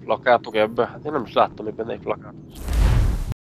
Plakátok ebbe? Hát én nem is láttam még benne egy plakátot.